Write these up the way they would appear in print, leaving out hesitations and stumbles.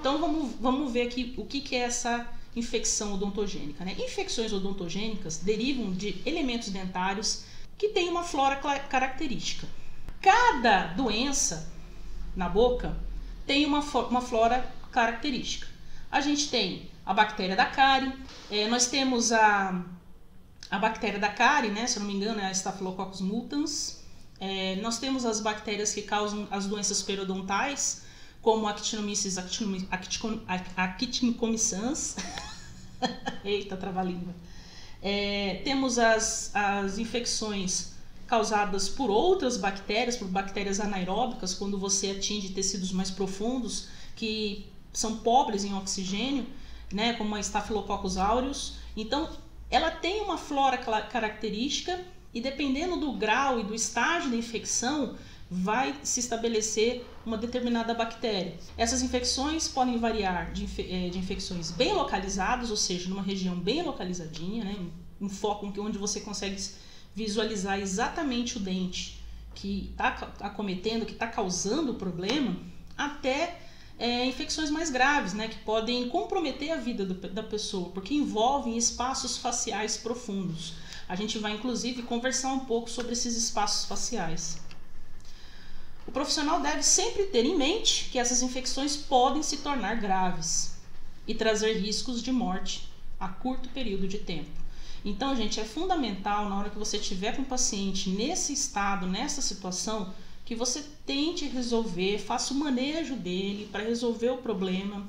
Então vamos ver aqui o que é essa infecção odontogênica, né? Infecções odontogênicas derivam de elementos dentários que têm uma flora característica. Cada doença na boca tem uma flora característica. A gente tem a bactéria da cárie, nós temos a bactéria da cárie, né? Se eu não me engano é a Staphylococcus mutans. Nós temos as bactérias que causam as doenças periodontais, como a Actinomyces actinicomicans. Eita, trava-língua. Temos as infecções causadas por outras bactérias, por bactérias anaeróbicas, quando você atinge tecidos mais profundos que são pobres em oxigênio, né, como a Staphylococcus aureus. Então, ela tem uma flora característica e dependendo do grau e do estágio da infecção, vai se estabelecer uma determinada bactéria. Essas infecções podem variar de infecções bem localizadas, ou seja, numa região bem localizadinha, né, um foco onde você consegue visualizar exatamente o dente que está acometendo, que está causando o problema, até infecções mais graves, né, que podem comprometer a vida da pessoa, porque envolvem espaços faciais profundos. A gente vai, inclusive, conversar um pouco sobre esses espaços faciais. O profissional deve sempre ter em mente que essas infecções podem se tornar graves e trazer riscos de morte a curto período de tempo. Então, gente, é fundamental, na hora que você estiver com o paciente nesse estado, nessa situação, que você tente resolver, faça o manejo dele para resolver o problema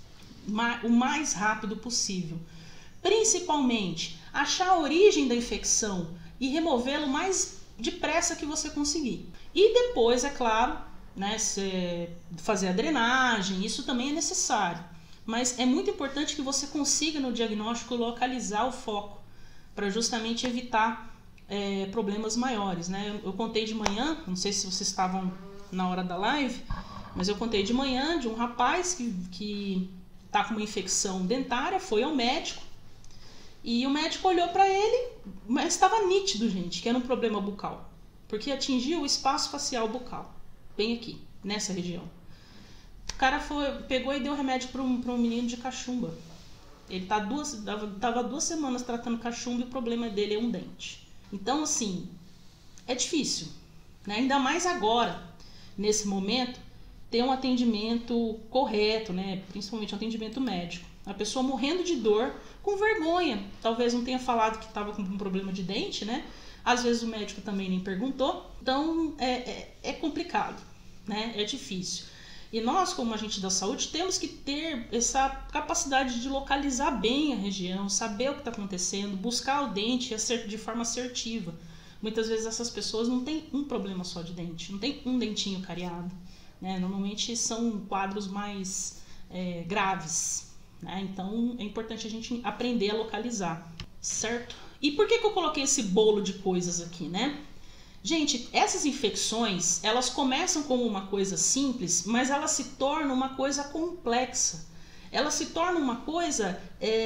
o mais rápido possível. Principalmente, achar a origem da infecção e removê-lo o mais depressa que você conseguir. E depois, é claro, né, fazer a drenagem, isso também é necessário. Mas é muito importante que você consiga no diagnóstico localizar o foco, para justamente evitar problemas maiores, né? Eu contei de manhã, não sei se vocês estavam na hora da live, mas eu contei de manhã de um rapaz que está com uma infecção dentária, foi ao médico, e o médico olhou para ele, mas estava nítido, gente, que era um problema bucal, porque atingiu o espaço facial bucal, bem aqui, nessa região. O cara pegou e deu remédio para um menino de cachumba. Ele estava 2 semanas tratando cachumba e o problema dele é um dente. Então, assim, é difícil, né? Ainda mais agora, nesse momento, ter um atendimento correto, né? Principalmente um atendimento médico. A pessoa morrendo de dor, com vergonha. Talvez não tenha falado que estava com um problema de dente, né? Às vezes o médico também nem perguntou. Então, é complicado, né? É difícil. E nós, como agente da saúde, temos que ter essa capacidade de localizar bem a região, saber o que está acontecendo, buscar o dente de forma assertiva. Muitas vezes essas pessoas não têm um problema só de dente, não tem um dentinho cariado, né? Normalmente são quadros mais graves, né? Então é importante a gente aprender a localizar, certo? E por que eu coloquei esse bolo de coisas aqui, né? Gente, essas infecções, elas começam como uma coisa simples, mas elas se tornam uma coisa complexa. Elas se tornam uma coisa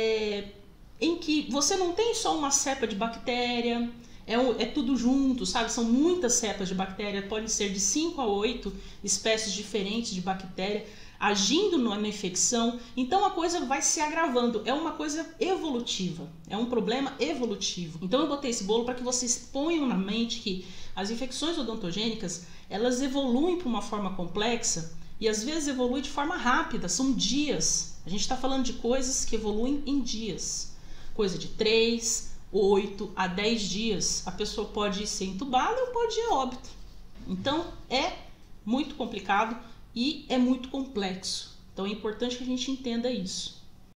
em que você não tem só uma cepa de bactéria, é tudo junto, sabe? São muitas cepas de bactéria, podem ser de 5 a 8 espécies diferentes de bactéria agindo na infecção. Então a coisa vai se agravando, é uma coisa evolutiva, é um problema evolutivo. Então eu botei esse bolo para que vocês ponham na mente que as infecções odontogênicas, elas evoluem para uma forma complexa e às vezes evoluem de forma rápida, são dias. A gente está falando de coisas que evoluem em dias, coisa de 3, 8 a 10 dias. A pessoa pode ser entubada ou pode ir a óbito. Então é muito complicado e é muito complexo. Então é importante que a gente entenda isso.